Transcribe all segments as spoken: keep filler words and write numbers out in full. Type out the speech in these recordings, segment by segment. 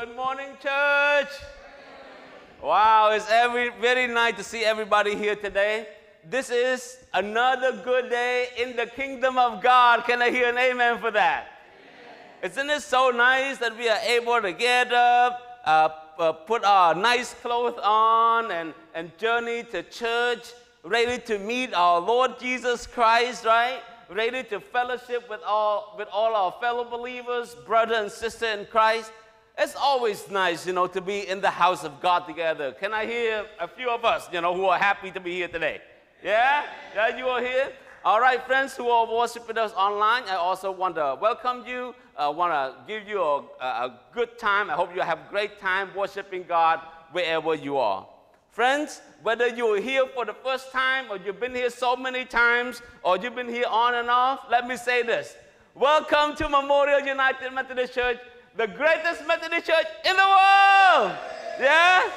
Good morning, church. Wow, it's every, very nice to see everybody here today. This is another good day in the kingdom of God. Can I hear an amen for that? Amen. Isn't it so nice that we are able to get up, uh, uh, put our nice clothes on, and, and journey to church, ready to meet our Lord Jesus Christ, right? Ready to fellowship with all, with all our fellow believers, brother and sister in Christ. It's always nice, you know, to be in the house of God together. Can I hear a few of us, you know, who are happy to be here today? Yeah? Yeah, you are here? All right, friends who are worshiping us online, I also want to welcome you. I want to give you a, a good time. I hope you have a great time worshiping God wherever you are. Friends, whether you're here for the first time or you've been here so many times or you've been here on and off, let me say this. Welcome to Memorial United Methodist Church, the greatest Methodist church in the world. Yeah?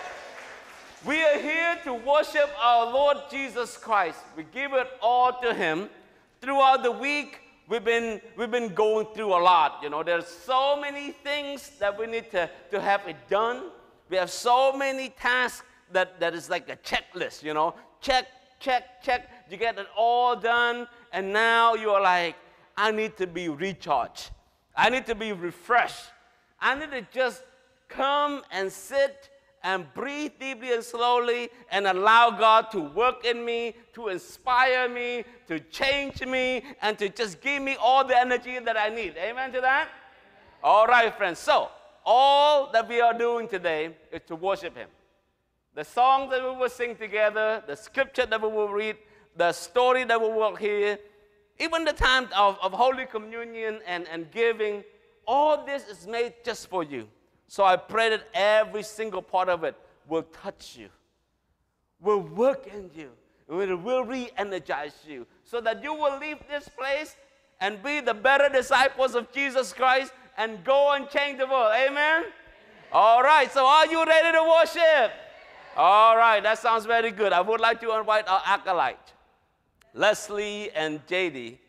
We are here to worship our Lord Jesus Christ. We give it all to Him. Throughout the week, we've been, we've been going through a lot. You know, there's so many things that we need to, to have it done. We have so many tasks that, that is like a checklist, you know. Check, check, check. You get it all done. And now you're like, I need to be recharged. I need to be refreshed. I need to just come and sit and breathe deeply and slowly and allow God to work in me, to inspire me, to change me, and to just give me all the energy that I need. Amen to that? Amen. All right, friends. So, all that we are doing today is to worship Him. The song that we will sing together, the scripture that we will read, the story that we will hear, even the time of, of Holy Communion and, and giving, all this is made just for you. So I pray that every single part of it will touch you, will work in you, it will re-energize you, so that you will leave this place and be the better disciples of Jesus Christ and go and change the world. Amen? Amen. All right, so are you ready to worship? All right, that sounds very good. I would like to invite our acolyte, Leslie and J D,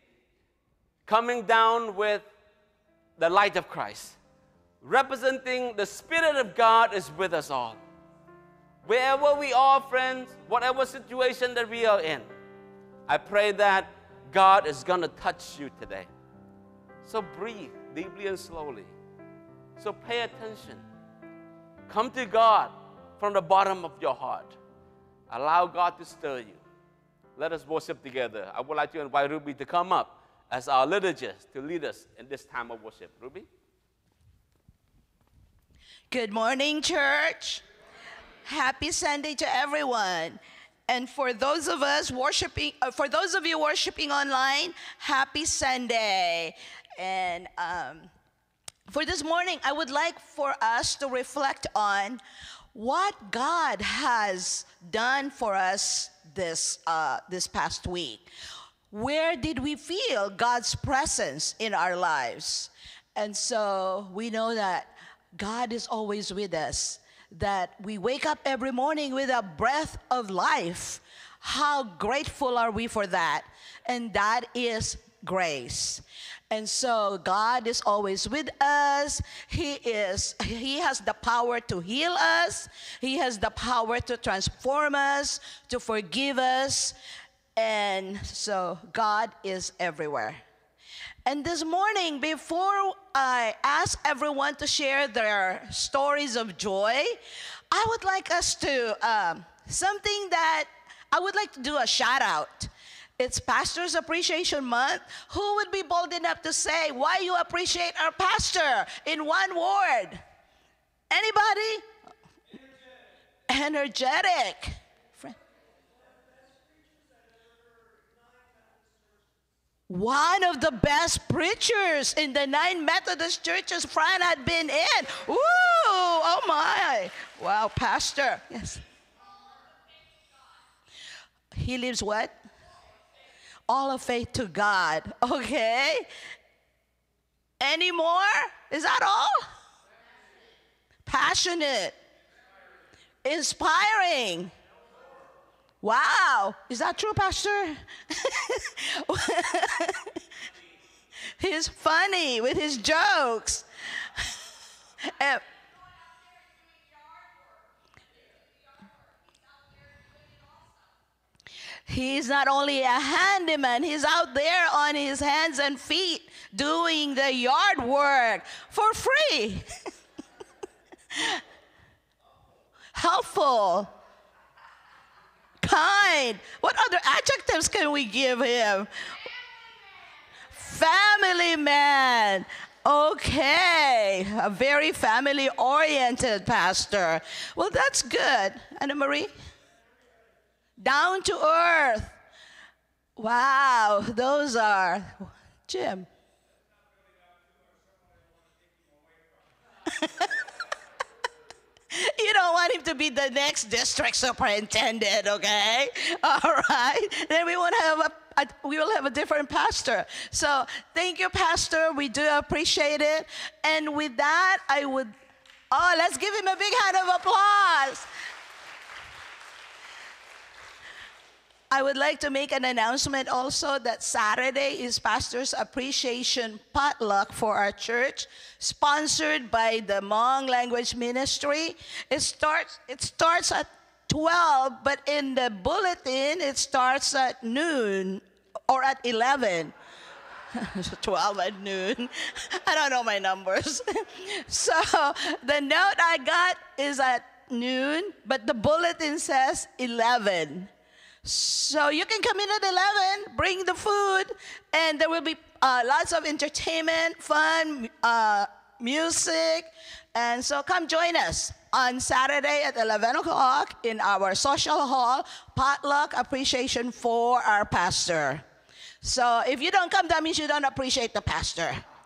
coming down with the light of Christ, representing the Spirit of God is with us all. Wherever we are, friends, whatever situation that we are in, I pray that God is going to touch you today. So breathe deeply and slowly. So pay attention. Come to God from the bottom of your heart. Allow God to stir you. Let us worship together. I would like to invite Ruby to come up as our liturgist to lead us in this time of worship. Ruby? Good morning, church. Happy Sunday to everyone. And for those of us worshiping, uh, for those of you worshiping online, happy Sunday. And um, for this morning, I would like for us to reflect on what God has done for us this, uh, this past week. Where did we feel God's presence in our lives? And so we know that God is always with us, that we wake up every morning with a breath of life. How grateful are we for that? And that is grace. And so God is always with us. He is, He has the power to heal us. He has the power to transform us, to forgive us. And so God is everywhere. And this morning, before I ask everyone to share their stories of joy, I would like us to, um, something that I would like to do a shout out. It's Pastor's Appreciation Month. Who would be bold enough to say why you appreciate our pastor in one word? Anybody? Energetic. Energetic. One of the best preachers in the nine Methodist churches Fran had been in. Ooh, oh my. Wow, pastor. Yes. He lives what? All of faith to God. Okay. Any more? Is that all? Passionate. Inspiring. Wow, is that true, Pastor? He's funny with his jokes. He's not only a handyman, he's out there on his hands and feet doing the yard work for free. Helpful, kind. What other adjectives can we give him? Family man. Okay, a very family-oriented pastor. Well, that's good. Anna Marie? Down to earth. Wow, those are, Jim. You don't want him to be the next district superintendent, okay? All right. Then we won't have a, a we will have a different pastor. So thank you, Pastor. We do appreciate it. And with that, I would, oh, let's give him a big hand of applause. I would like to make an announcement also that Saturday is Pastor's Appreciation Potluck for our church, sponsored by the Hmong Language Ministry. It starts, it starts at twelve, but in the bulletin, it starts at noon or at eleven. twelve at noon. I don't know my numbers. So the note I got is at noon, but the bulletin says eleven. So you can come in at eleven, bring the food, and there will be uh, lots of entertainment, fun, uh, music. And so come join us on Saturday at eleven o'clock in our social hall, potluck appreciation for our pastor. So if you don't come, that means you don't appreciate the pastor.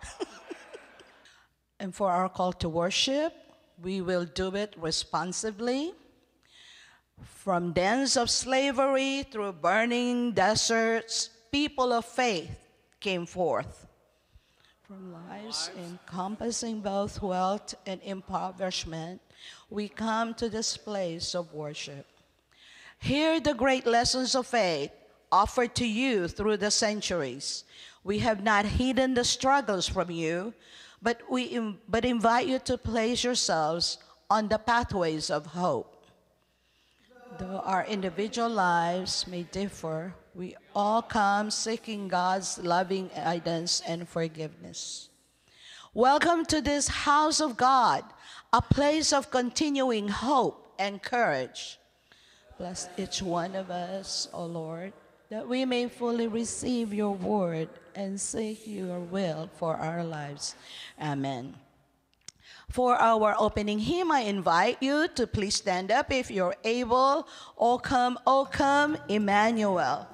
And for our call to worship, we will do it responsibly. From dens of slavery through burning deserts, people of faith came forth. From lives encompassing both wealth and impoverishment, we come to this place of worship. Hear the great lessons of faith offered to you through the centuries. We have not hidden the struggles from you, but we but invite you to place yourselves on the pathways of hope. Though our individual lives may differ, we all come seeking God's loving guidance and forgiveness. Welcome to this house of God, a place of continuing hope and courage. Bless each one of us, O Lord, that we may fully receive your word and seek your will for our lives. Amen. For our opening hymn, I invite you to please stand up if you're able. O come, O come, Emmanuel.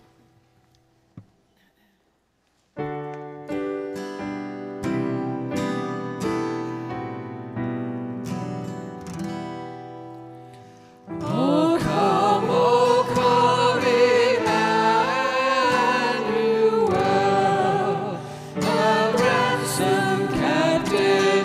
O come, O come, Emmanuel, the ransomed captive.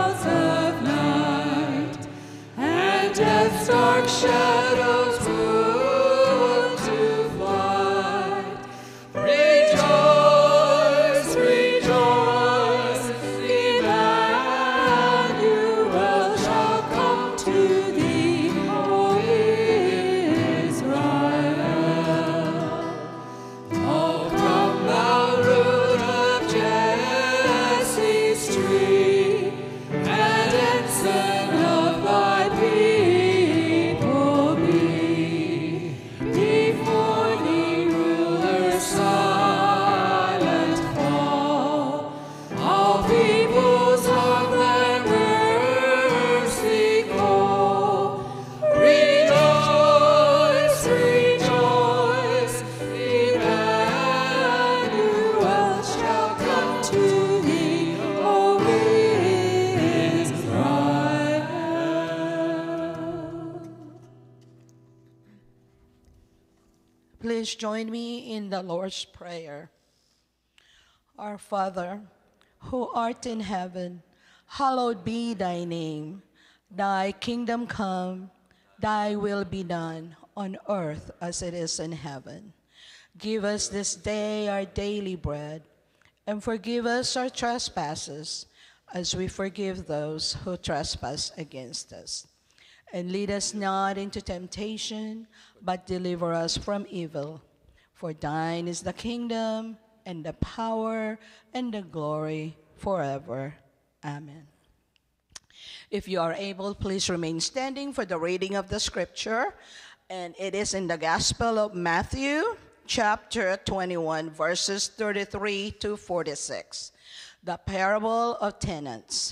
Dark shadows move. please join me in the Lord's Prayer. Our Father, who art in heaven, hallowed be thy name. Thy kingdom come, thy will be done on earth as it is in heaven. Give us this day our daily bread, and forgive us our trespasses, as we forgive those who trespass against us. And lead us not into temptation, but deliver us from evil. For thine is the kingdom, and the power, and the glory forever. Amen. If you are able, please remain standing for the reading of the scripture. And it is in the Gospel of Matthew, chapter twenty-one, verses thirty-three to forty-six. The parable of tenants.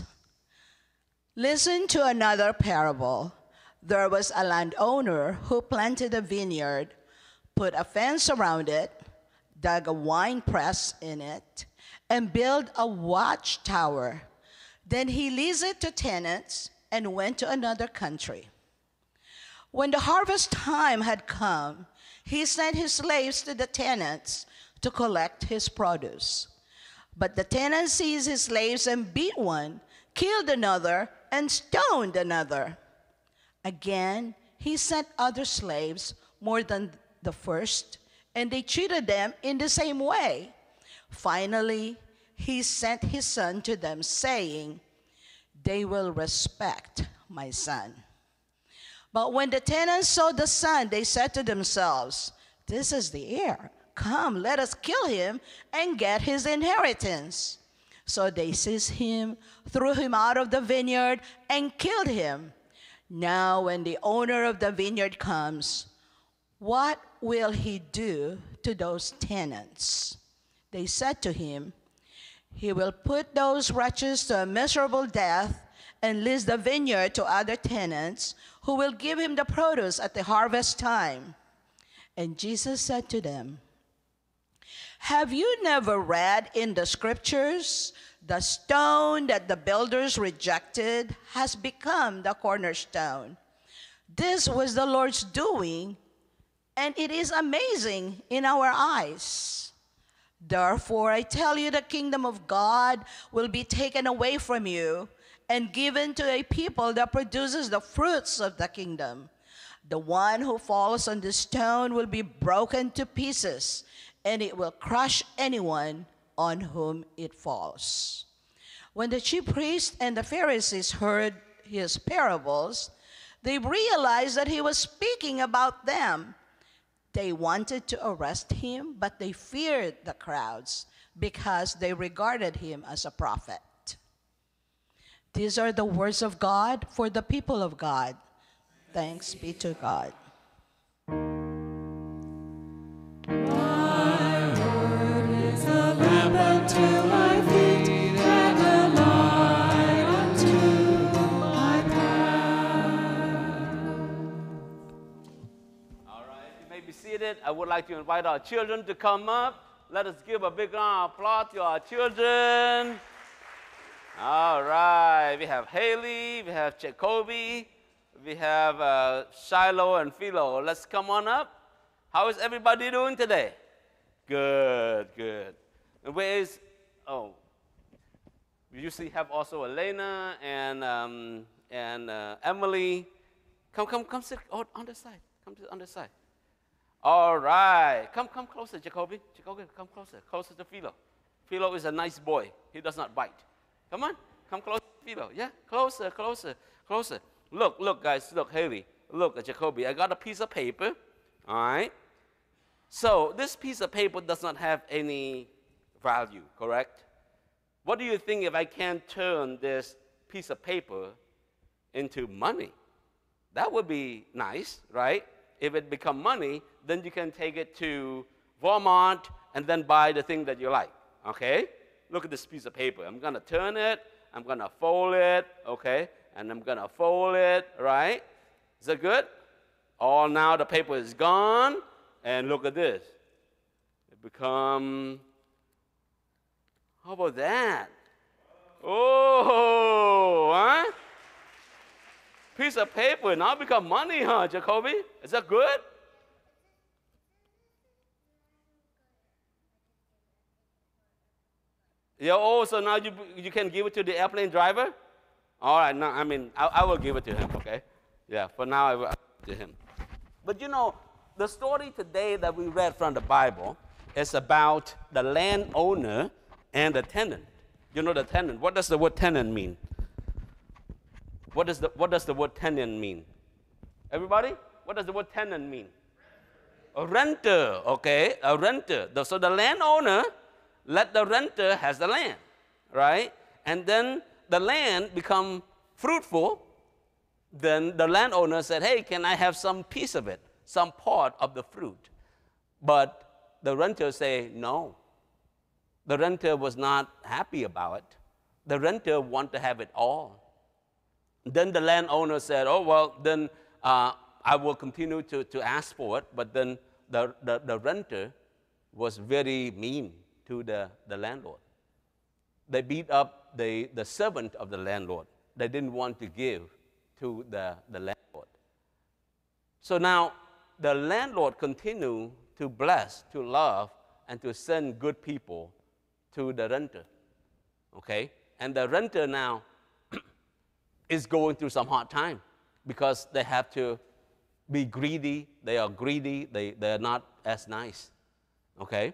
Listen to another parable. There was a landowner who planted a vineyard, put a fence around it, dug a wine press in it, and built a watchtower. Then he leased it to tenants and went to another country. When the harvest time had come, he sent his slaves to the tenants to collect his produce. But the tenant seized his slaves and beat one, killed another, and stoned another. Again, he sent other slaves, more than the first, and they treated them in the same way. Finally, he sent his son to them, saying, "They will respect my son." But when the tenants saw the son, they said to themselves, "This is the heir. Come, let us kill him and get his inheritance." So they seized him, threw him out of the vineyard, and killed him. Now when the owner of the vineyard comes, what will he do to those tenants? They said to him, "He will put those wretches to a miserable death and lease the vineyard to other tenants who will give him the produce at the harvest time." And Jesus said to them, "Have you never read in the scriptures, the stone that the builders rejected has become the cornerstone? This was the Lord's doing, and it is amazing in our eyes. Therefore, I tell you, the kingdom of God will be taken away from you and given to a people that produces the fruits of the kingdom. The one who falls on the stone will be broken to pieces, and it will crush anyone on whom it falls." When the chief priests and the Pharisees heard his parables, they realized that he was speaking about them. They wanted to arrest him, but they feared the crowds because they regarded him as a prophet. These are the words of God for the people of God. Thanks be to God. Unto my feet and a light unto my path. All right, you may be seated. I would like to invite our children to come up. Let us give a big round of applause to our children. All right, we have Haley, we have Jacoby, we have uh, Shiloh and Philo. Let's come on up. How is everybody doing today? Good, good. And where is, oh, we usually have also Elena and, um, and uh, Emily. Come, come, come sit on, on the side. Come to the other side. All right. Come, come closer, Jacoby. Jacoby, come closer, closer to Philo. Philo is a nice boy. He does not bite. Come on, come closer to Philo. Yeah, closer, closer, closer. Look, look, guys, look, Haley. Look, Jacoby, I got a piece of paper, all right? So this piece of paper does not have any value, correct? What do you think if I can turn this piece of paper into money? That would be nice, right? If it become money, then you can take it to Walmart and then buy the thing that you like, okay? Look at this piece of paper. I'm gonna turn it, I'm gonna fold it, okay? And I'm gonna fold it, right? Is that good? All now the paper is gone, and look at this. It become, how about that? Oh, huh? Piece of paper now become money, huh, Jacoby? Is that good? You're old, so now you, you can give it to the airplane driver? All right, no, I mean, I, I will give it to him, okay? Yeah, for now I will give it to him. But you know, the story today that we read from the Bible is about the landowner and the tenant. You know the tenant. What does the word tenant mean? What does the, what does the word tenant mean? Everybody? What does the word tenant mean? A renter, okay? A renter. So the landowner let the renter has the land, right? And then the land become fruitful. Then the landowner said, hey, can I have some piece of it, some part of the fruit? But the renter say, no. The renter was not happy about it. The renter want to have it all. Then the landowner said, oh, well, then uh, I will continue to, to ask for it. But then the, the, the renter was very mean to the, the landlord. They beat up the, the servant of the landlord. They didn't want to give to the, the landlord. So now the landlord continued to bless, to love, and to send good people to the renter. Okay? And the renter now is going through some hard time because they have to be greedy. They are greedy. They, they're not as nice. Okay?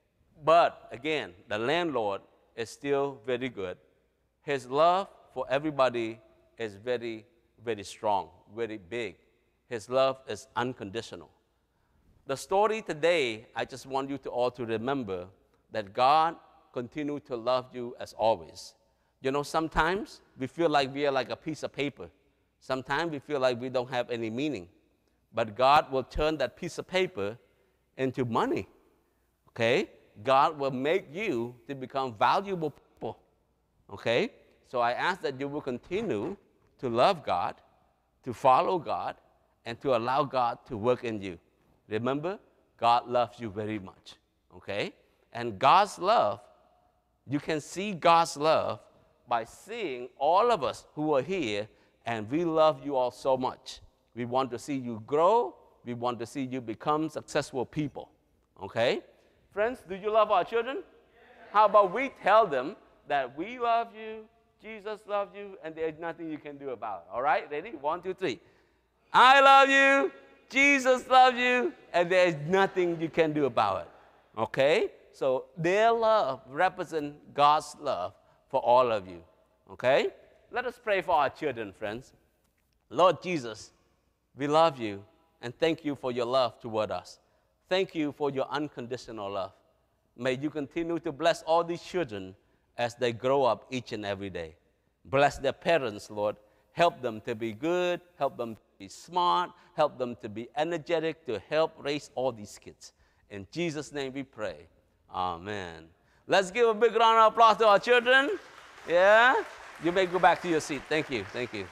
But again, the landlord is still very good. His love for everybody is very, very strong, very big. His love is unconditional. The story today, I just want you to all to remember that God continues to love you as always. You know, sometimes we feel like we are like a piece of paper. Sometimes we feel like we don't have any meaning. But God will turn that piece of paper into money, okay? God will make you to become valuable people, okay? So I ask that you will continue to love God, to follow God, and to allow God to work in you. Remember, God loves you very much, okay? And God's love, you can see God's love by seeing all of us who are here, and we love you all so much. We want to see you grow. We want to see you become successful people, okay? Friends, do you love our children? Yes. How about we tell them that we love you, Jesus loves you, and there's nothing you can do about it, all right? Ready? One, two, three. I love you, Jesus loves you, and there's nothing you can do about it, okay? So their love represents God's love for all of you, okay? Let us pray for our children, friends. Lord Jesus, we love you, and thank you for your love toward us. Thank you for your unconditional love. May you continue to bless all these children as they grow up each and every day. Bless their parents, Lord. Help them to be good, help them to be smart, help them to be energetic, to help raise all these kids. In Jesus' name we pray. Amen. Let's give a big round of applause to our children. Yeah? You may go back to your seat. Thank you. Thank you.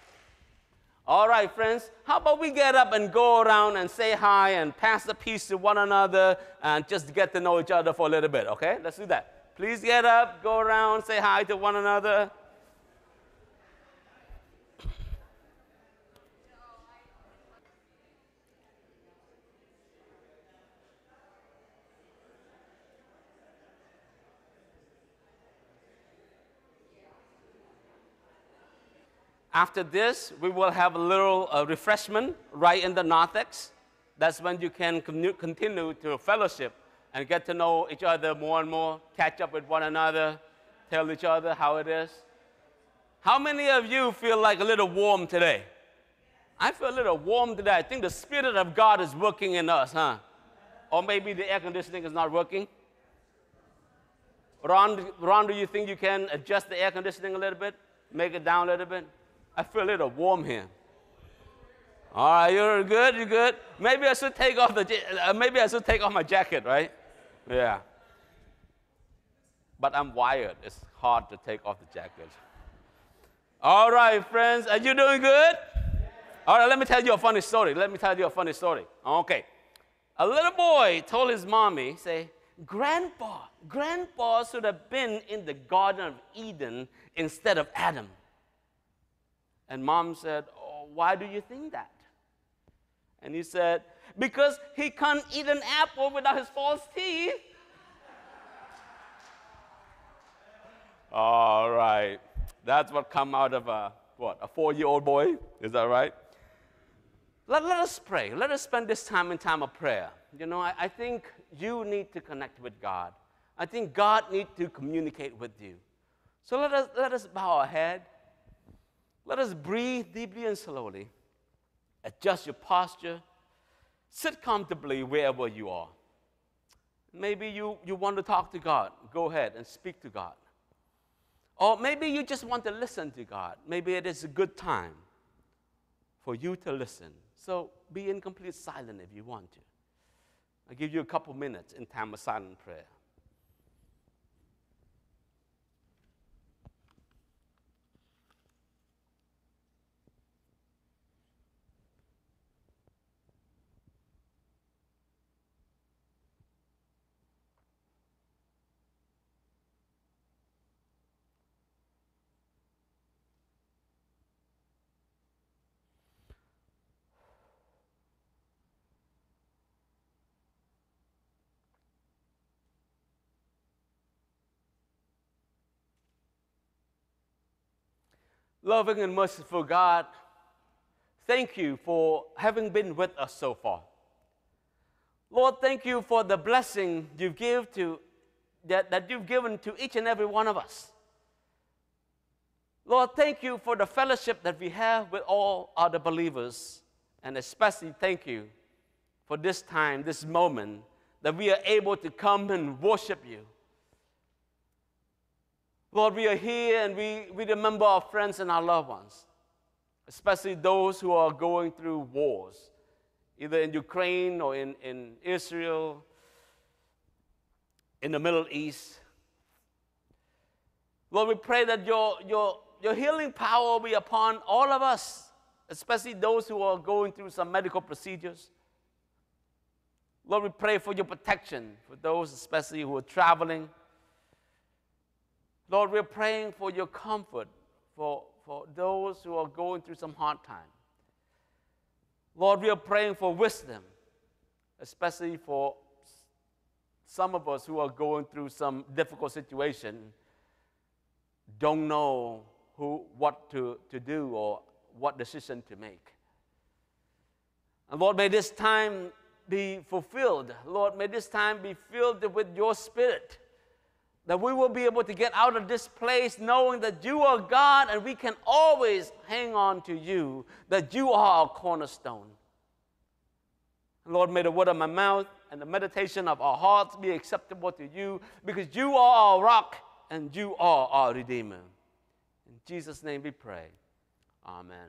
All right, friends. How about we get up and go around and say hi and pass the peace to one another and just get to know each other for a little bit, okay? Let's do that. Please get up, go around, say hi to one another. After this, we will have a little uh, refreshment right in the narthex. That's when you can continue to fellowship and get to know each other more and more, catch up with one another, tell each other how it is. How many of you feel like a little warm today? I feel a little warm today. I think the Spirit of God is working in us, huh? Or maybe the air conditioning is not working. Ron, Ron, do you think you can adjust the air conditioning a little bit? Make it down a little bit? I feel a little warm here. All right, you're good, you're good. Maybe I should take off the, uh, maybe I should take off my jacket, right? Yeah. But I'm wired. It's hard to take off the jacket. All right, friends, are you doing good? All right, let me tell you a funny story. Let me tell you a funny story. Okay. A little boy told his mommy, say, Grandpa, Grandpa should have been in the Garden of Eden instead of Adam. And mom said, oh, why do you think that? And he said, because he can't eat an apple without his false teeth. All right. That's what come out of a, what, a four-year-old boy? Is that right? Let, let us pray. Let us spend this time in time of prayer. You know, I, I think you need to connect with God. I think God needs to communicate with you. So let us, let us bow our head. Let us breathe deeply and slowly. Adjust your posture. Sit comfortably wherever you are. Maybe you, you want to talk to God. Go ahead and speak to God. Or maybe you just want to listen to God. Maybe it is a good time for you to listen. So be in complete silence if you want to. I'll give you a couple minutes in time of silent prayer. Loving and merciful God, thank you for having been with us so far. Lord, thank you for the blessing you give to, that, that you've given to each and every one of us. Lord, thank you for the fellowship that we have with all other believers, and especially thank you for this time, this moment, that we are able to come and worship you. Lord, we are here and we, we remember our friends and our loved ones, especially those who are going through wars, either in Ukraine or in, in Israel, in the Middle East. Lord, we pray that your, your, your healing power will be upon all of us, especially those who are going through some medical procedures. Lord, we pray for your protection for those especially who are traveling. Lord, we're praying for your comfort for, for those who are going through some hard time. Lord, we are praying for wisdom, especially for some of us who are going through some difficult situation, don't know who, what to, to do or what decision to make. And Lord, may this time be fulfilled. Lord, may this time be filled with your Spirit, that we will be able to get out of this place knowing that you are God and we can always hang on to you, that you are our cornerstone. Lord, may the word of my mouth and the meditation of our hearts be acceptable to you, because you are our rock and you are our Redeemer. In Jesus' name we pray. Amen.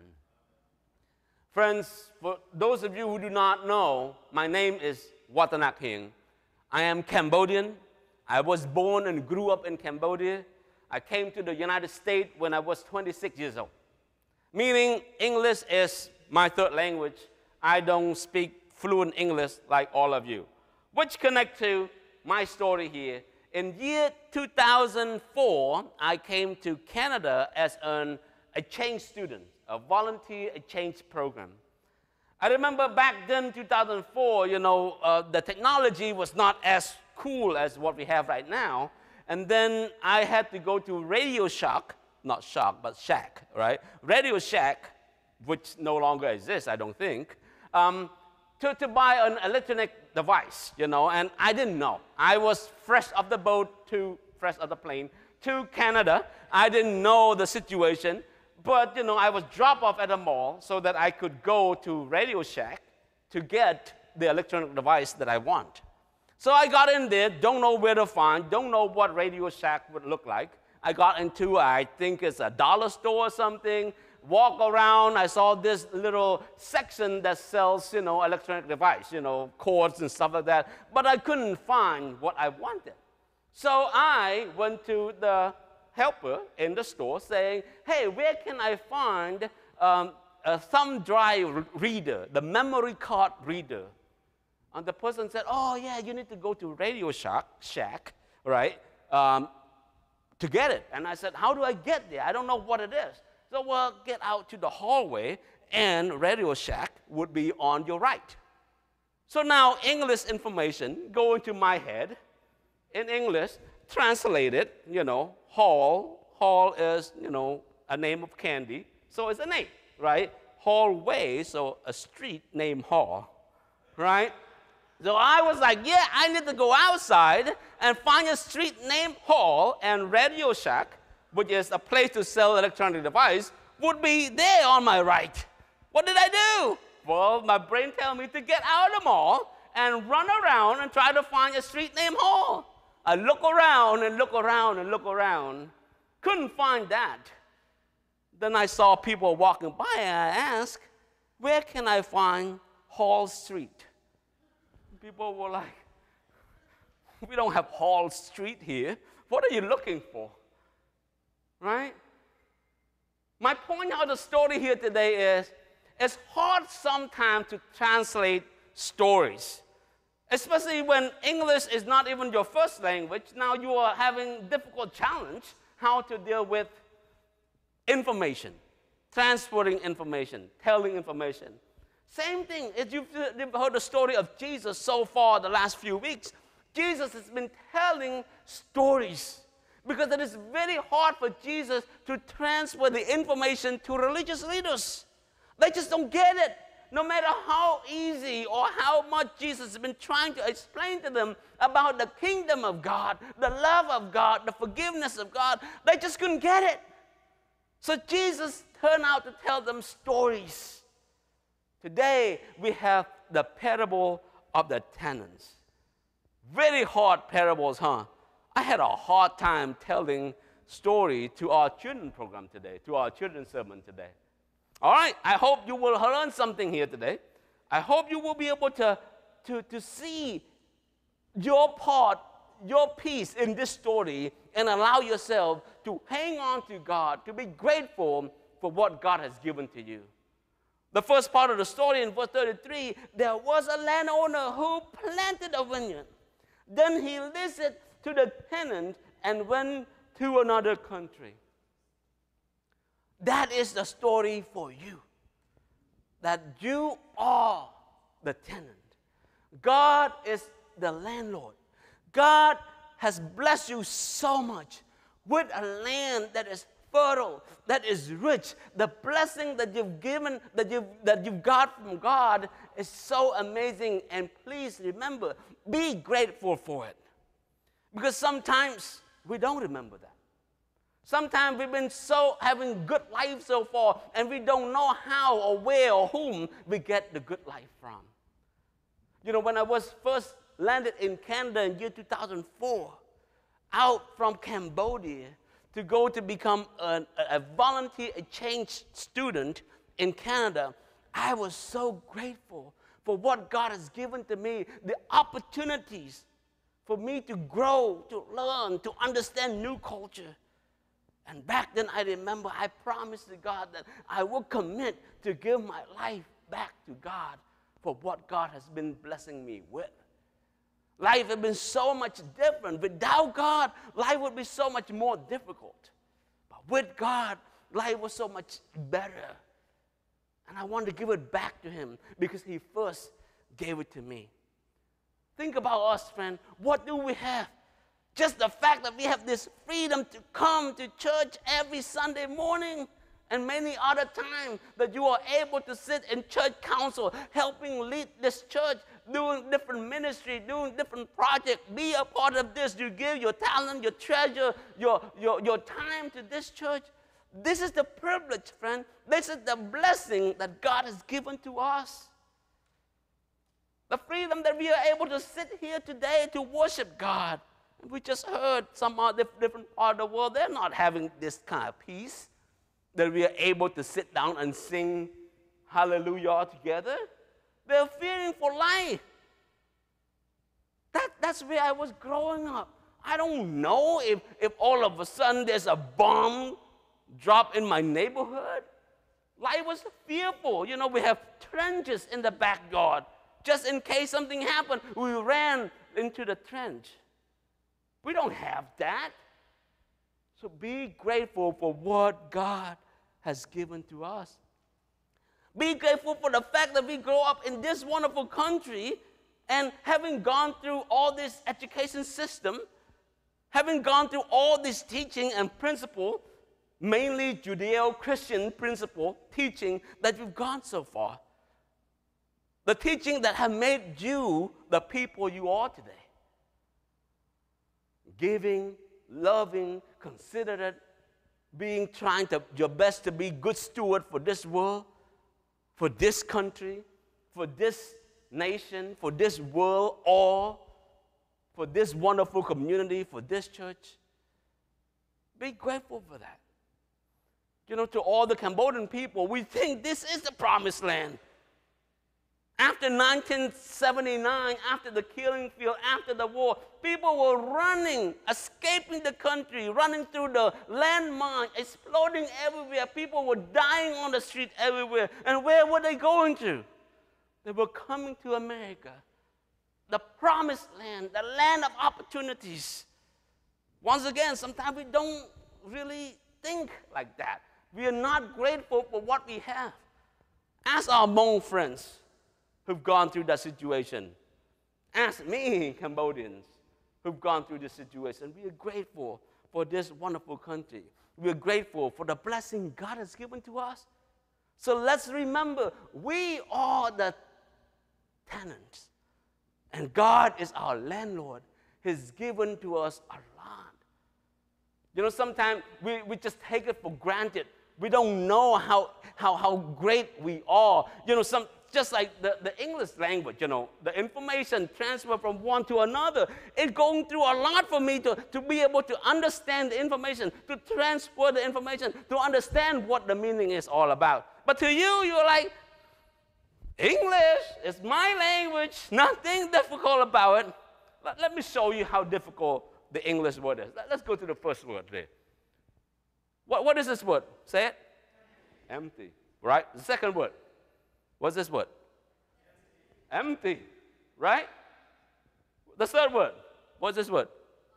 Friends, for those of you who do not know, my name is Vathanak Heang. I am Cambodian. I was born and grew up in Cambodia. I came to the United States when I was twenty-six years old, meaning English is my third language. I don't speak fluent English like all of you, which connect to my story here. In year two thousand four, I came to Canada as an exchange student, a volunteer exchange program. I remember back then, two thousand four, you know, uh, the technology was not as cool as what we have right now. And then I had to go to Radio Shack, not Shack, but Shack, right? Radio Shack, which no longer exists, I don't think, um, to, to buy an electronic device, you know, and I didn't know. I was fresh off the boat to, fresh off the plane to Canada. I didn't know the situation, but, you know, I was dropped off at a mall so that I could go to Radio Shack to get the electronic device that I want. So I got in there, don't know where to find, don't know what Radio Shack would look like. I got into, I think it's a dollar store or something, walk around, I saw this little section that sells, you know, electronic device, you know, cords and stuff like that, but I couldn't find what I wanted. So I went to the helper in the store saying, hey, where can I find um, a thumb drive reader, the memory card reader? And the person said, oh, yeah, you need to go to Radio Shack, Shack right, um, to get it. And I said, how do I get there? I don't know what it is. So, well, get out to the hallway, and Radio Shack would be on your right. So now English information go into my head in English, translated, you know, hall. Hall is, you know, a name of candy. So it's a name, right? Hallway, so a street named Hall, right? So I was like, yeah, I need to go outside and find a street named Hall, and Radio Shack, which is a place to sell electronic device, would be there on my right. What did I do? Well, my brain told me to get out of the mall and run around and try to find a street named Hall. I look around and look around and look around. Couldn't find that. Then I saw people walking by and I asked, where can I find Hall Street? People were like, we don't have Hall Street here. What are you looking for? Right? My point of the story here today is, it's hard sometimes to translate stories, especially when English is not even your first language. Now you are having difficult challenge how to deal with information, transporting information, telling information. Same thing, if you've heard the story of Jesus so far the last few weeks, Jesus has been telling stories because it is very hard for Jesus to transfer the information to religious leaders. They just don't get it. No matter how easy or how much Jesus has been trying to explain to them about the kingdom of God, the love of God, the forgiveness of God, they just couldn't get it. So Jesus turned out to tell them stories. Today, we have the parable of the tenants. Very hard parables, huh? I had a hard time telling story to our children program today, to our children's sermon today. All right, I hope you will learn something here today. I hope you will be able to, to, to see your part, your piece in this story, and allow yourself to hang on to God, to be grateful for what God has given to you. The first part of the story in verse thirty-three, there was a landowner who planted a vineyard. Then he listened to the tenant and went to another country. That is the story for you, that you are the tenant. God is the landlord. God has blessed you so much with a land that is fertile, that is rich. The blessing that you've given, that you've, that you've got from God is so amazing. And please remember, be grateful for it. Because sometimes we don't remember that. Sometimes we've been so having good life so far, and we don't know how or where or whom we get the good life from. You know, when I was first landed in Canada in year two thousand four, out from Cambodia to go to become a, a volunteer exchange student in Canada, I was so grateful for what God has given to me, the opportunities for me to grow, to learn, to understand new culture. And back then, I remember I promised to God that I will commit to give my life back to God for what God has been blessing me with. Life has been so much different. Without God, life would be so much more difficult. But with God, life was so much better. And I want to give it back to Him because He first gave it to me. Think about us, friend. What do we have? Just the fact that we have this freedom to come to church every Sunday morning, and many other times that you are able to sit in church council, helping lead this church, doing different ministry, doing different projects, be a part of this. You give your talent, your treasure, your, your, your time to this church. This is the privilege, friend. This is the blessing that God has given to us. The freedom that we are able to sit here today to worship God. We just heard some other different part of the world, they're not having this kind of peace that we are able to sit down and sing hallelujah all together. They're fearing for life. That, that's where I was growing up. I don't know if, if all of a sudden there's a bomb drop in my neighborhood. Life was fearful. You know, we have trenches in the backyard. Just in case something happened, we ran into the trench. We don't have that. So be grateful for what God has given to us. Be grateful for the fact that we grow up in this wonderful country, and having gone through all this education system, Having gone through all this teaching and principle, mainly Judeo-Christian principle teaching that you've gone so far, the teaching that have made you the people you are today. Giving, loving, considerate, being trying to your best to be good steward for this world, for this country, for this nation, for this world, all, for this wonderful community, for this church. Be grateful for that. You know, to all the Cambodian people, we think this is the promised land. After nineteen seventy-nine, after the killing field, after the war, people were running, escaping the country, running through the landmine, exploding everywhere. People were dying on the street everywhere. And where were they going to? They were coming to America, the promised land, the land of opportunities. Once again, sometimes we don't really think like that. We are not grateful for what we have. Ask our Hmong friends who've gone through that situation. Ask me, Cambodians, who've gone through this situation. We are grateful for this wonderful country. We are grateful for the blessing God has given to us. So let's remember, we are the tenants, and God is our landlord. He's given to us a land. You know, sometimes we, we just take it for granted. We don't know how, how, how great we are. You know, some, just like the, the English language, you know, the information transfer from one to another. It's going through a lot for me to, to be able to understand the information, to transfer the information, to understand what the meaning is all about. But to you, you're like, English is my language, nothing difficult about it. Let, let me show you how difficult the English word is. Let, let's go to the first word there. What, what is this word? Say it. Empty. Right? The second word. What's this word? Empty. Empty. Right? The third word. What's this word?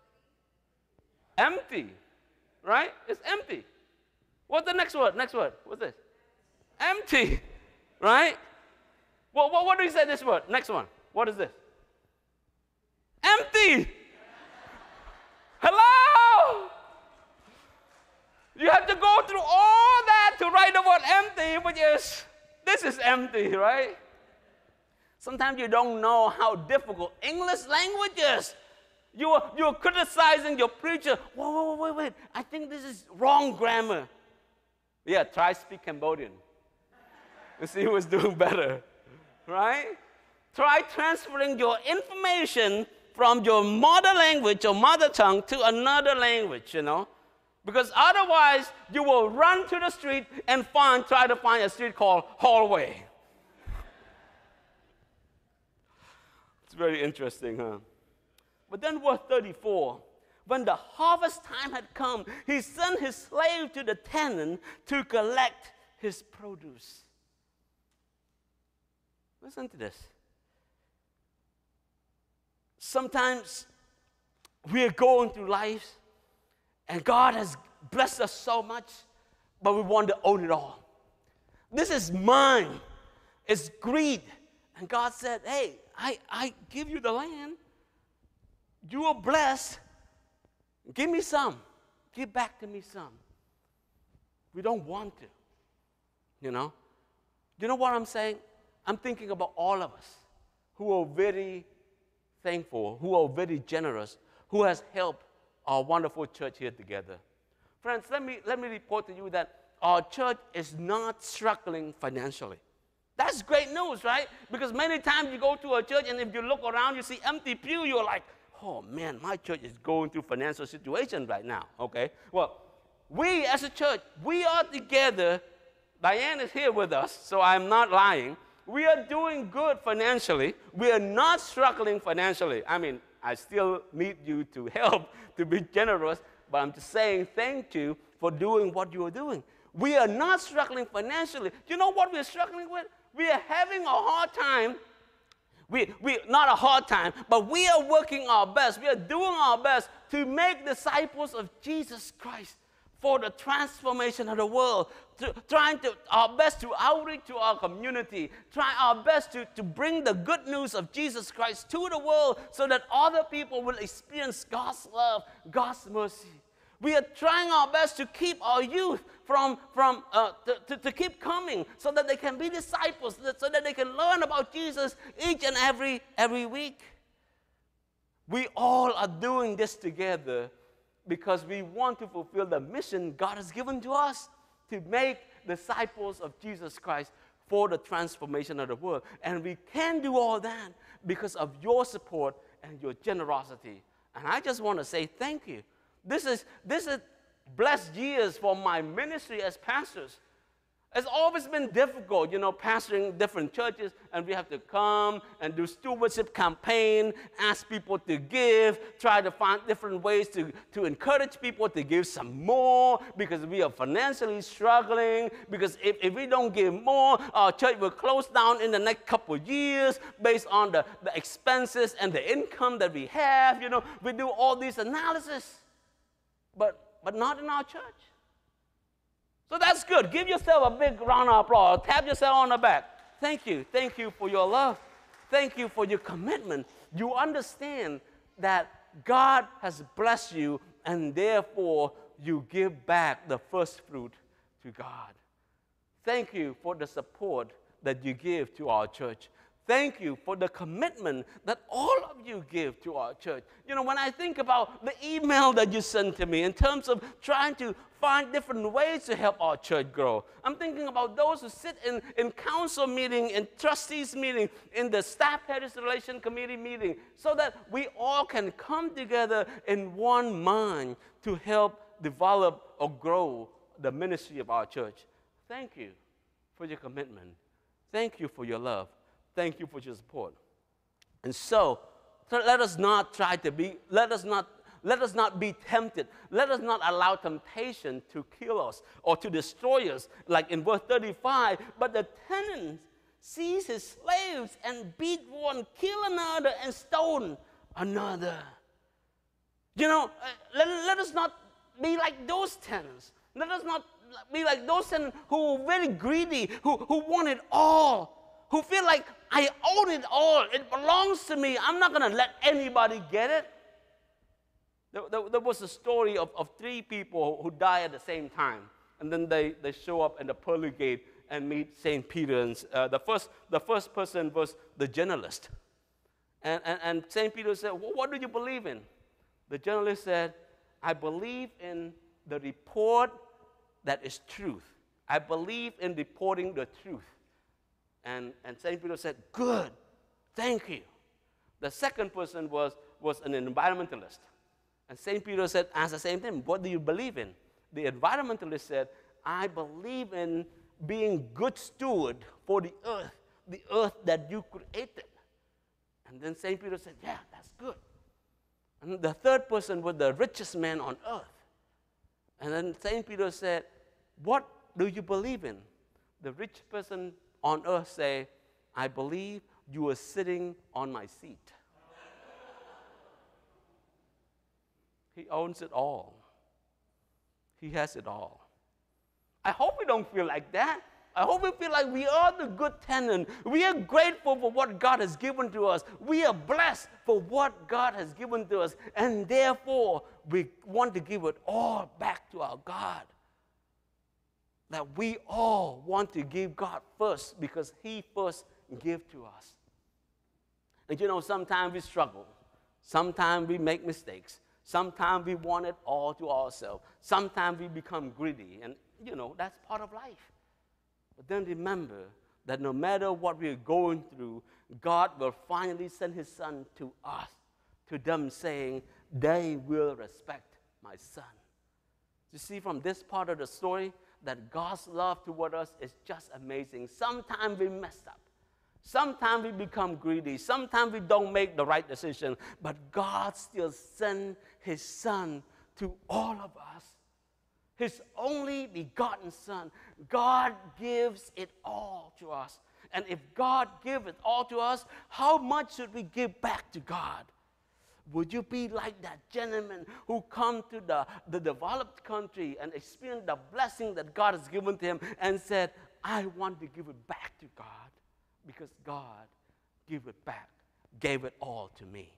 Empty. Right? It's empty. What's the next word? Next word. What's this? Empty. Right? Well, what, what do you say this word? Next one. What is this? Empty. Hello? You have to go through all that to write the word empty, which is, this is empty, right? Sometimes you don't know how difficult English language is. You are, you're criticizing your preacher. Whoa, whoa, wait, wait. I think this is wrong grammar. Yeah, try speak Cambodian. And see who's doing better, right? Try transferring your information from your mother language, your mother tongue, to another language, you know? Because otherwise, you will run to the street and find, try to find a street called hallway. It's very interesting, huh? But then verse thirty-four, when the harvest time had come, he sent his slave to the tenant to collect his produce. Listen to this. Sometimes we are going through life, and God has blessed us so much, but we want to own it all. This is mine. It's greed. And God said, hey, I, I give you the land. You are blessed. Give me some. Give back to me some. We don't want to, you know. You know what I'm saying? I'm thinking about all of us who are very thankful, who are very generous, who has helped our wonderful church here together. Friends, let me, let me report to you that our church is not struggling financially. That's great news, right? Because many times you go to a church and if you look around, you see empty pew, you're like, oh man, my church is going through financial situation right now, okay? Well, we as a church, we are together. Diane is here with us, so I'm not lying. We are doing good financially. We are not struggling financially. I mean, I still need you to help, to be generous, but I'm just saying thank you for doing what you are doing. We are not struggling financially. You know what we're struggling with? We are having a hard time. We, we, not a hard time, but we are working our best. We are doing our best to make disciples of Jesus Christ for the transformation of the world, to, trying to our best to outreach to our community, try our best to, to bring the good news of Jesus Christ to the world so that other people will experience God's love, God's mercy. We are trying our best to keep our youth from, from uh, to, to, to keep coming so that they can be disciples, so that they can learn about Jesus each and every, every week. We all are doing this together because we want to fulfill the mission God has given to us to make disciples of Jesus Christ for the transformation of the world. And we can do all that because of your support and your generosity. And I just want to say thank you. This is, this is blessed years for my ministry as pastors. It's always been difficult, you know, pastoring different churches, and we have to come and do stewardship campaign, ask people to give, try to find different ways to, to encourage people to give some more because we are financially struggling, because if, if we don't give more, our church will close down in the next couple of years based on the, the expenses and the income that we have. You know, we do all these analysis, but, but not in our church. So that's good. Give yourself a big round of applause. Tap yourself on the back. Thank you. Thank you for your love. Thank you for your commitment. You understand that God has blessed you, and therefore you give back the first fruit to God. Thank you for the support that you give to our church. Thank you for the commitment that all of you give to our church. You know, when I think about the email that you sent to me in terms of trying to find different ways to help our church grow, I'm thinking about those who sit in, in council meeting, in trustees meeting, in the staff heads relation committee meeting, so that we all can come together in one mind to help develop or grow the ministry of our church. Thank you for your commitment. Thank you for your love. Thank you for your support. And so, so let us not try to be, let us not, let us not be tempted. Let us not allow temptation to kill us or to destroy us, like in verse thirty-five. But the tenants seized his slaves and beat one, kill another, and stone another. You know, uh, let, let us not be like those tenants. Let us not be like those tenants who were very greedy, who, who want it all, who feel like, I own it all. It belongs to me. I'm not going to let anybody get it. There, there, there was a story of, of three people who die at the same time. And then they, they show up in the pearly gate and meet Saint Peter. And, uh, the, first, the first person was the journalist. And, and, and Saint Peter said, well, what do you believe in? The journalist said, I believe in the report that is truth. I believe in reporting the truth. And, and Saint Peter said, good, thank you. The second person was, was an environmentalist. And Saint Peter said, asked the same thing, what do you believe in? The environmentalist said, I believe in being good steward for the earth, the earth that you created. And then Saint Peter said, yeah, that's good. And the third person was the richest man on earth. And then Saint Peter said, what do you believe in? The rich person on earth say, I believe you are sitting on my seat. He owns it all. He has it all. I hope we don't feel like that. I hope we feel like we are the good tenant. We are grateful for what God has given to us. We are blessed for what God has given to us. And therefore, we want to give it all back to our God. That we all want to give God first because He first gave to us. And you know, sometimes we struggle. Sometimes we make mistakes. Sometimes we want it all to ourselves. Sometimes we become greedy. And, you know, that's part of life. But then remember that no matter what we're going through, God will finally send His Son to us, to them saying, they will respect my Son. You see from this part of the story that God's love toward us is just amazing. Sometimes we mess up. Sometimes we become greedy. Sometimes we don't make the right decision. But God still sent His Son to all of us. His only begotten Son. God gives it all to us. And if God gives it all to us, how much should we give back to God? Would you be like that gentleman who come to the, the developed country and experience the blessing that God has given to him and said, I want to give it back to God because God gave it back, gave it all to me.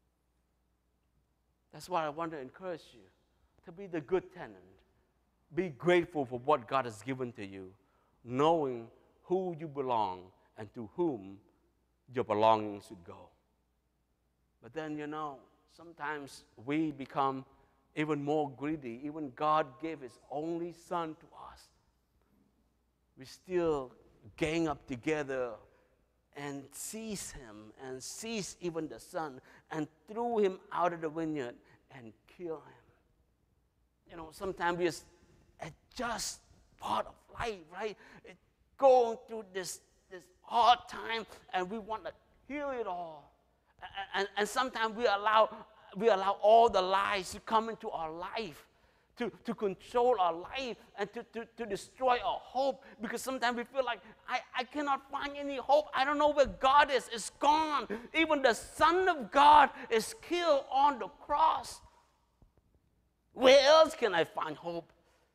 That's why I want to encourage you to be the good tenant. Be grateful for what God has given to you, knowing who you belong and to whom your belongings should go. But then, you know, sometimes we become even more greedy. Even God gave his only son to us. We still gang up together and seize him and seize even the son and threw him out of the vineyard and kill him. You know, sometimes we just, it's just part of life, right? It's going through this, this hard time and we want to heal it all. And, and, and sometimes we allow, we allow all the lies to come into our life. To, to control our life and to, to, to destroy our hope, because sometimes we feel like, I, I cannot find any hope. I don't know where God is. It's gone. Even the Son of God is killed on the cross. Where else can I find hope?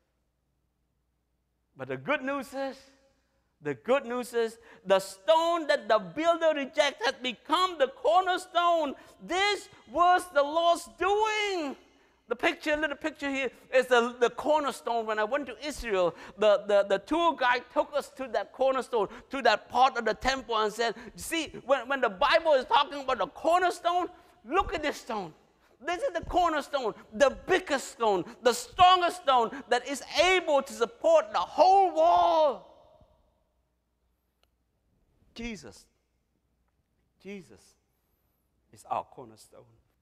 But the good news is, the good news is, the stone that the builder rejected has become the cornerstone. This was the Lord's doing. The picture, little picture here is the, the cornerstone. When I went to Israel, the, the, the tour guide took us to that cornerstone, to that part of the temple and said, see, when, when the Bible is talking about the cornerstone, look at this stone. This is the cornerstone, the biggest stone, the strongest stone that is able to support the whole wall. Jesus. Jesus is our cornerstone.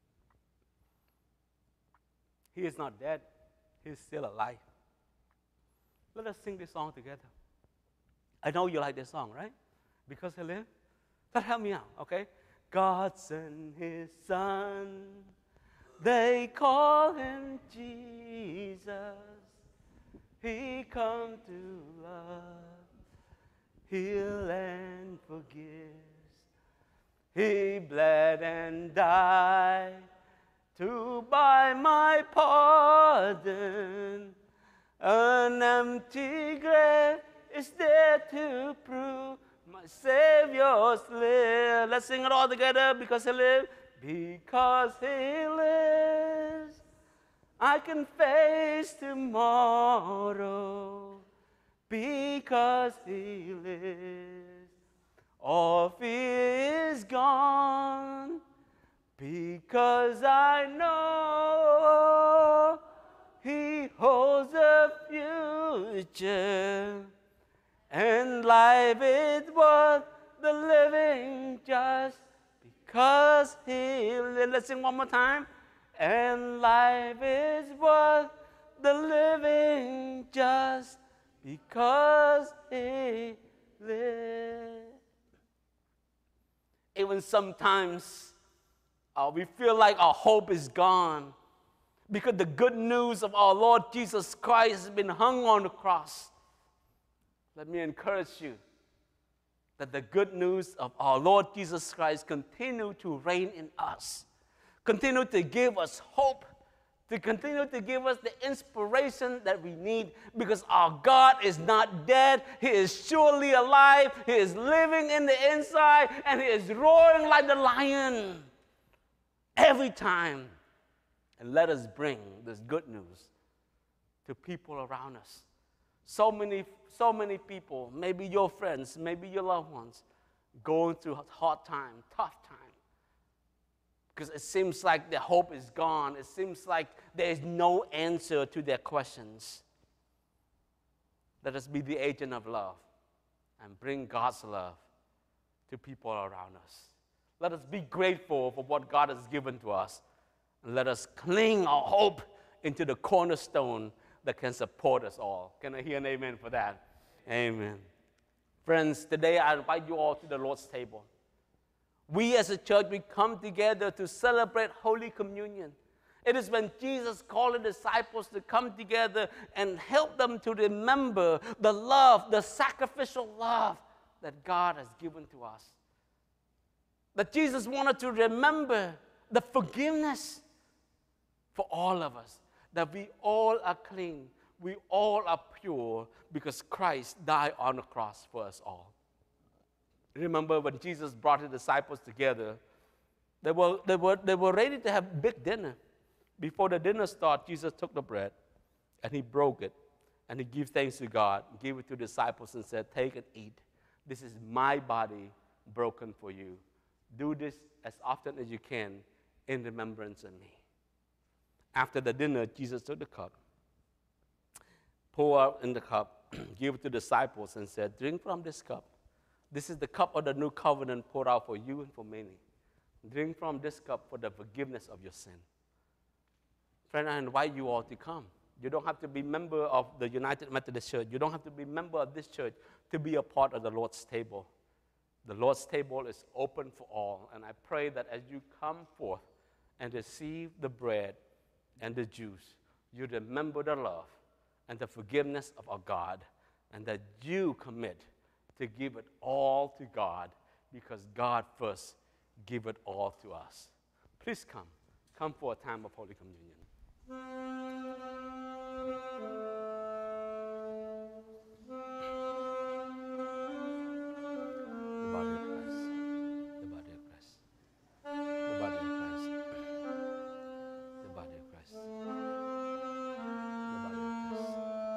He is not dead. He is still alive. Let us sing this song together. I know you like this song, right? Because he lived. But help me out, okay? God sent his son. They call him Jesus. He come to love, heal and forgive. He bled and died to buy my pardon. An empty grave is there to prove my Savior's live. Let's sing it all together. Because he lives. Because he lives, I can face tomorrow. Because he lives, all fear is gone. Because I know he holds a future, and life is worth the living just because he lives. Let's sing one more time. And life is worth the living just because he lives. Even sometimes Uh, we feel like our hope is gone because the good news of our Lord Jesus Christ has been hung on the cross. Let me encourage you that the good news of our Lord Jesus Christ continue to reign in us, continue to give us hope, to continue to give us the inspiration that we need, because our God is not dead. He is surely alive. He is living in the inside, and he is roaring like the lion. Every time. And let us bring this good news to people around us. So many, so many people, maybe your friends, maybe your loved ones, going through a hard time, tough time. Because it seems like their hope is gone. It seems like there is no answer to their questions. Let us be the agent of love and bring God's love to people around us. Let us be grateful for what God has given to us. And let us cling our hope into the cornerstone that can support us all. Can I hear an amen for that? Amen. Friends, today I invite you all to the Lord's table. We as a church, we come together to celebrate Holy Communion. It is when Jesus called the disciples to come together and help them to remember the love, the sacrificial love that God has given to us. That Jesus wanted to remember the forgiveness for all of us, that we all are clean, we all are pure because Christ died on the cross for us all. Remember when Jesus brought his disciples together, they were, they were, they were ready to have big dinner. Before the dinner started, Jesus took the bread and he broke it and he gave thanks to God, gave it to the disciples and said, take and eat. This is my body broken for you. Do this as often as you can in remembrance of me. After the dinner, Jesus took the cup, poured out in the cup, gave it to the disciples and said, drink from this cup. This is the cup of the new covenant poured out for you and for many. Drink from this cup for the forgiveness of your sin. Friend, I invite you all to come. You don't have to be a member of the United Methodist Church. You don't have to be a member of this church to be a part of the Lord's table. The Lord's table is open for all. And I pray that as you come forth and receive the bread and the juice, you remember the love and the forgiveness of our God, and that you commit to give it all to God because God first gave it all to us. Please come. Come for a time of Holy Communion. The body of Christ. The body of Christ. The body of Christ. The body of Christ. The body of Christ.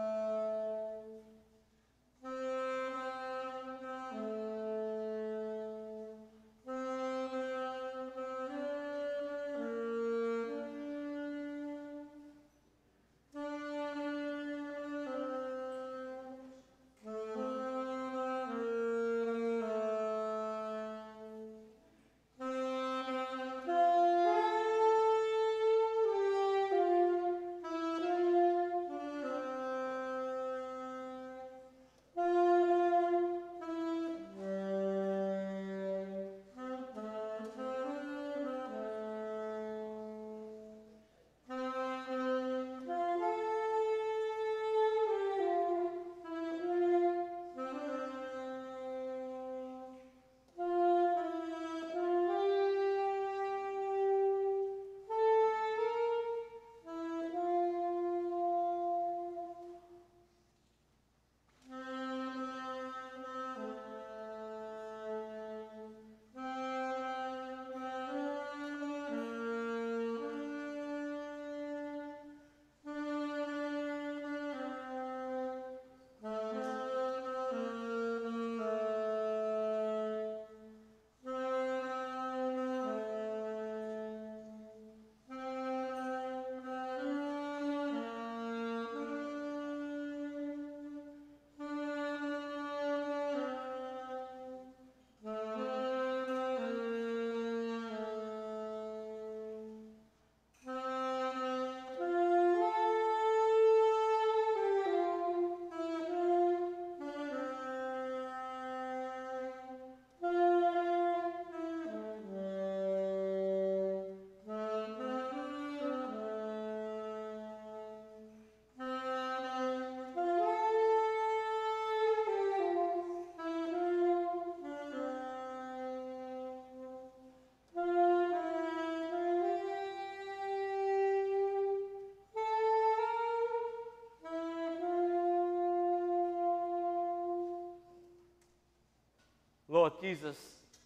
Lord Jesus,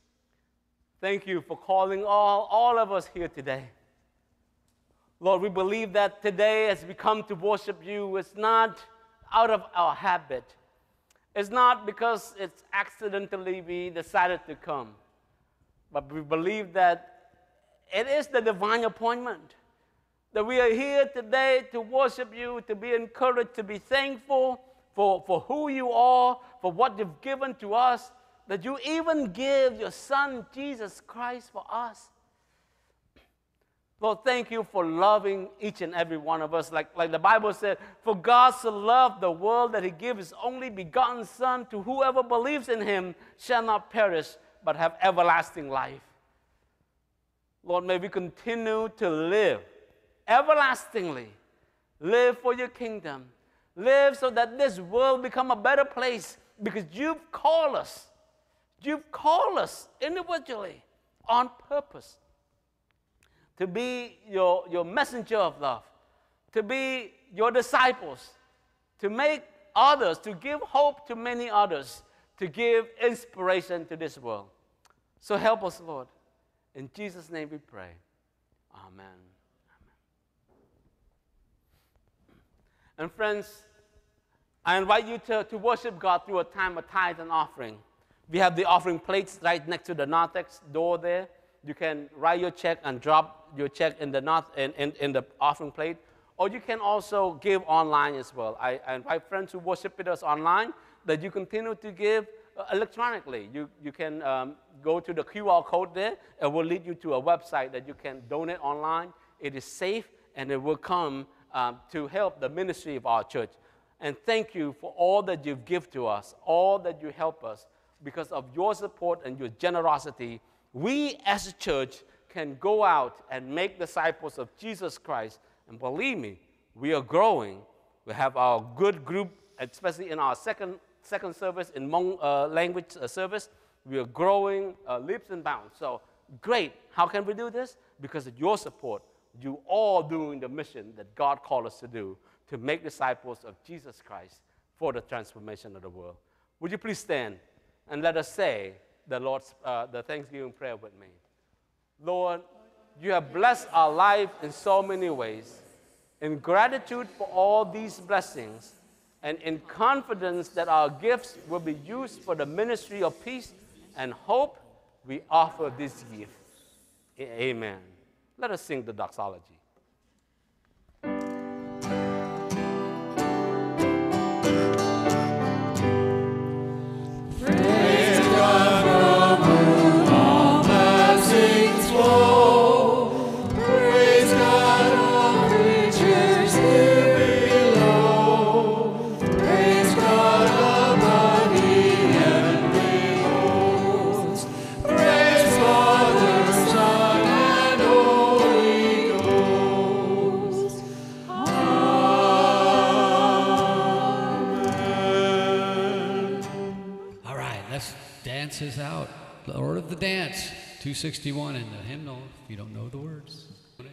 thank you for calling all, all of us here today. Lord, we believe that today as we come to worship you, it's not out of our habit. It's not because it's accidentally we decided to come. But we believe that it is the divine appointment. That we are here today to worship you, to be encouraged, to be thankful for, for who you are, for what you've given to us, that you even give your Son, Jesus Christ, for us. Lord, thank you for loving each and every one of us. Like, like the Bible said, for God so loved the world that he gave his only begotten Son, to whoever believes in him shall not perish, but have everlasting life. Lord, may we continue to live everlastingly. Live for your kingdom. Live so that this world become a better place, because you've called us. You've called us individually on purpose. to be your, your messenger of love, to be your disciples, to make others, to give hope to many others, to give inspiration to this world. So help us, Lord. In Jesus' name we pray. Amen. Amen. And friends, I invite you to, to worship God through a time of tithe and offering. We have the offering plates right next to the narthex door there. You can write your check and drop your check in the, narth, in, in, in the offering plate. Or you can also give online as well. I, I invite friends who worship with us online that you continue to give uh, electronically. You, you can um, go to the Q R code there. It will lead you to a website that you can donate online. It is safe, and it will come um, to help the ministry of our church. And thank you for all that you give to us, all that you help us. Because of your support and your generosity, we as a church can go out and make disciples of Jesus Christ. And believe me, we are growing. We have our good group, especially in our second, second service, in Hmong uh, language uh, service. We are growing uh, leaps and bounds. So great. How can we do this? Because of your support. You all doing the mission that God called us to do, to make disciples of Jesus Christ for the transformation of the world. Would you please stand and let us say the Lord's uh, the Thanksgiving prayer with me. Lord, you have blessed our life in so many ways. In gratitude for all these blessings, and in confidence that our gifts will be used for the ministry of peace and hope, we offer this gift. Amen. Let us sing the doxology. Is out. The order of the dance, two sixty-one in the hymnal, if you don't know the words.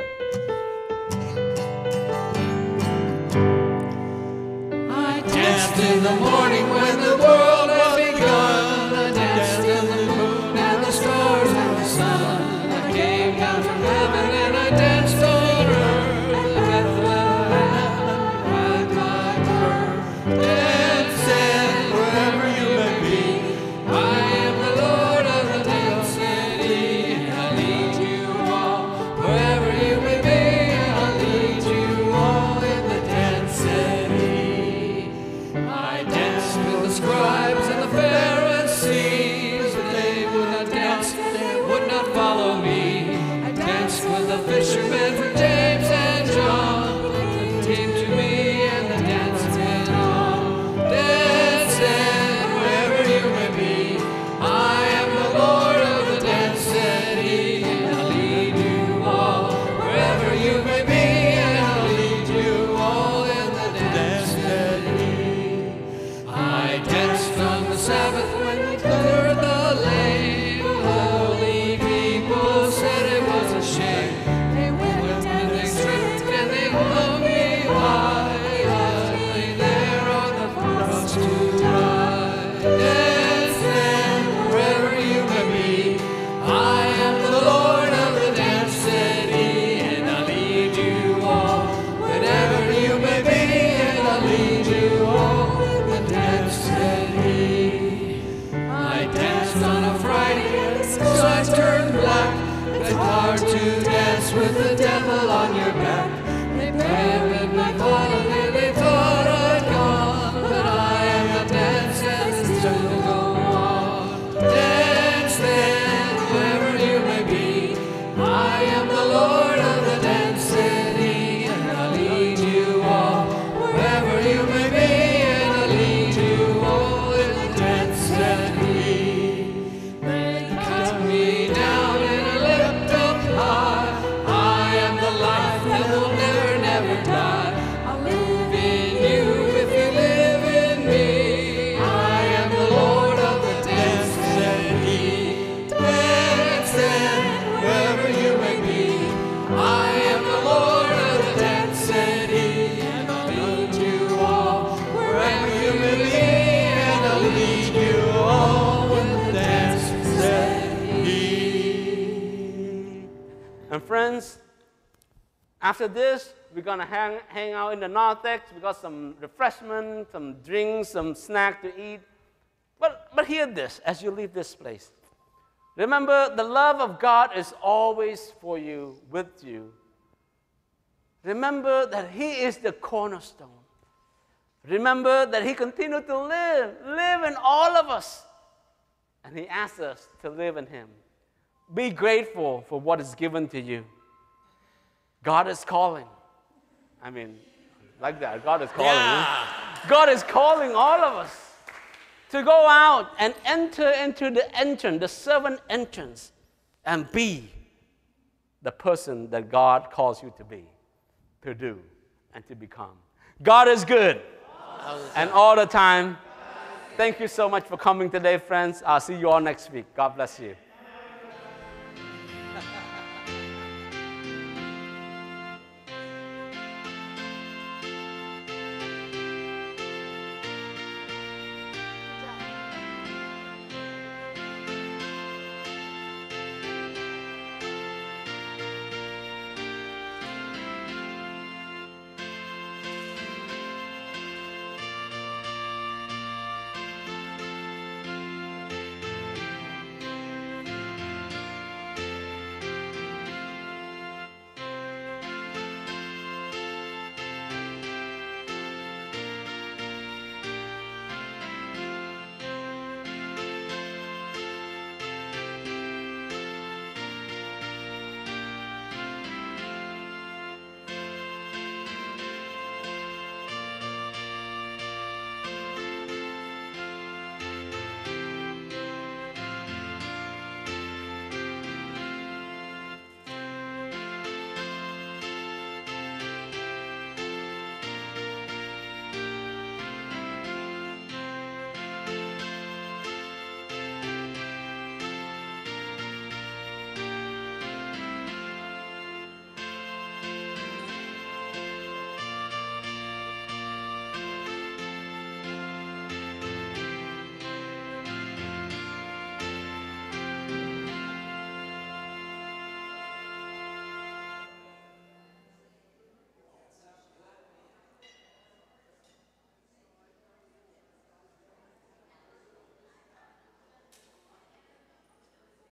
I danced in the morning when the world had begun. I danced in the moon and the stars and the sun. I came down from heaven and I danced on earth. Bethlehem had my birth. Dancing wherever you may be. I am the Lord of the dance city, and I'll lead you all wherever you may be, and I'll lead you all in the dance city. I danced with the scribes and the Pharisees, but they would not dance, they would not follow me. I danced with the fishermen from James and John, but they came to me and the dance went on. Dancing wherever you may be. I am the Lord of the dance city, and I'll lead you all wherever you may be, and I'll lead you all in the dance city. I danced on the Sabbath when we cleared the lane. Holy people said it was a shame. They went and they stripped and they hung me high. I lay there on the cross to die. Dancing wherever you may be. I am the Lord of the dance city, and I'll lead you all wherever you may be, and I'll lead you all in the dance city. I danced on a Friday and the sky turned black. It's hard to dance with the devil on your back. They paid me holiday, they thought I'd gone, but I am the dance and it's still to go on. Dance then, wherever you may be. I am the Lord of the dance city, and I'll lead you all wherever you may be, and I'll lead you all in the dance city. They cut me down and I lift up high. I Tenants. After this, we're going to hang, hang out in the narthex. We got some refreshment, some drinks, some snack to eat. But, but hear this as you leave this place. Remember, the love of God is always for you, with you. Remember that He is the cornerstone. Remember that He continued to live, live in all of us. And He asks us to live in Him. Be grateful for what is given to you. God is calling. I mean, like that, God is calling. Yeah. Huh? God is calling all of us to go out and enter into the entrance, the servant entrance, and be the person that God calls you to be, to do, and to become. God is good. And all the time. Thank you so much for coming today, friends. I'll see you all next week. God bless you.